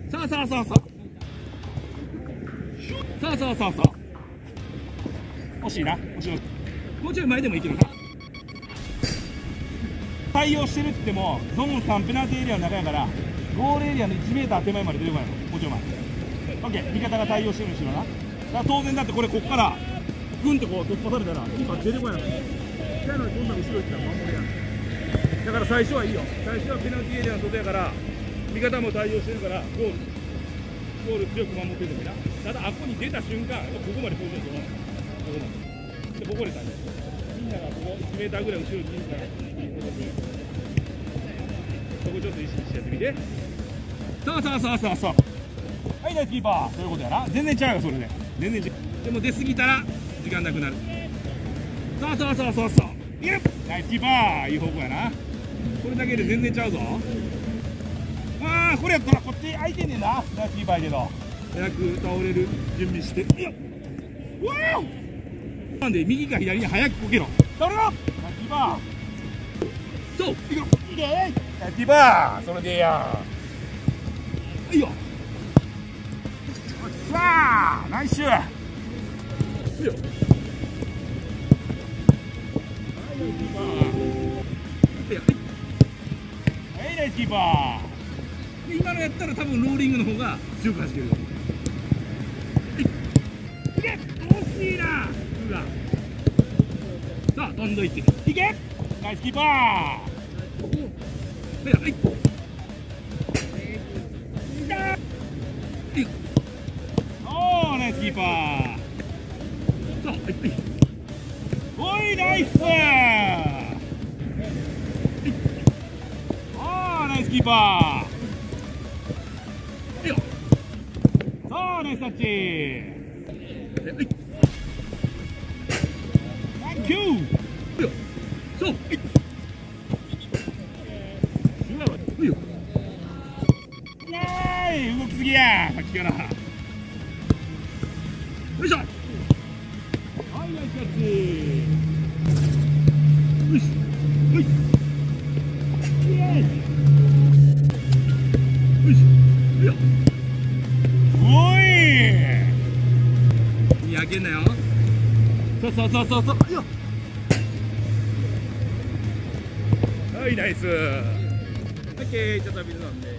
さあさあさあさあ。さあさあさあさあ。惜しいな。惜しい。もうちょい前でもいけるか。対応してるって言っても、ゾーン3ペナルティーエリアの中やから、ゴールエリアの1メーター手前まで出てこないの。もうちょい前。オッケー、味方が対応してるにしろな。だから当然だってこれ、こっから、ぐんとこう突破されたら、今出てこないの。じゃあのにこんな後ろ行ったら守りやん。だから最初はいいよ。最初はペナルティーエリアの外やから、味方も対応してるから、ゴール強く守ってるときな。ただ、あっこに出た瞬間、ここまでポジション取らない。ここまで。で、ここで対応。みんながここ1メーターぐらい後ろにいるから、そこちょっと意識してやってみて。さあさあさあさあさあ。はい、ナイスキーパー。そういうことやな。全然違うよ、それで。全然違う。でも出過ぎたら、時間なくなる。さあさあさあさあさあ。いける。ナイスキーパー。いい方向やな。これだけで全然ちゃうぞ。ああ、これやったらこっち空いてんねんな。ナイスキーパーやけど。早く倒れる準備して。いや。わお。なんで右か左に早くこけろ。倒れろ。ナイスキーパー。そう。いけろ。いけ。ナイスキーパー。それでや。いいよ。さあ、ナイス。いいよ。はい、ナイスキーパー。今のやったら多分ローリングの方が強く弾ける。いけ、惜しいな。さあ、どんどんいって。いけ、ナイスキーパー。はい。おー、ナイスキーパー。さあ、はい。おい、ナイス。ナイスキーパー。いいよ。さあ、ナイスタッチ。サンキュー。いいよ。そう。いいよ。イエーイ、動きすぎや。さっきから。よいしょ。はい、ナイスタッチ。よし。はい。イエーイ。おい。開けんなよ。そうそうそうそうそう。よ。はい、ナイス。オッケー、ちょっと水飲んで。